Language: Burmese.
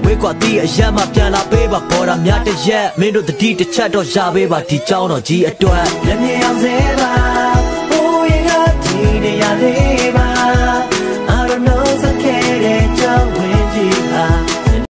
ဝေးကွာတီးအရက်မှပြန်လာပေးပါပေါ်တာများတရက်မင်းတို့တတိတစ်ချက်တော့ရပေးပါဒီကြောင်းတော်ကြီးအတွက်လက်မြင်အောင်စေပါ